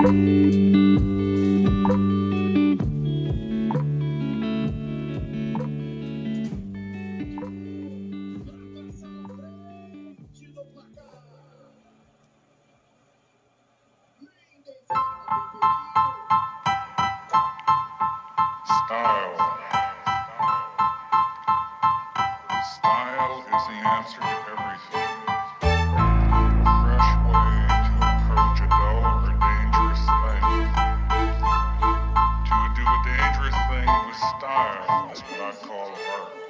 Style is the answer to everything. A fresh way to approach a dull or dangerous thing. To do a dangerous thing with style is what I call art.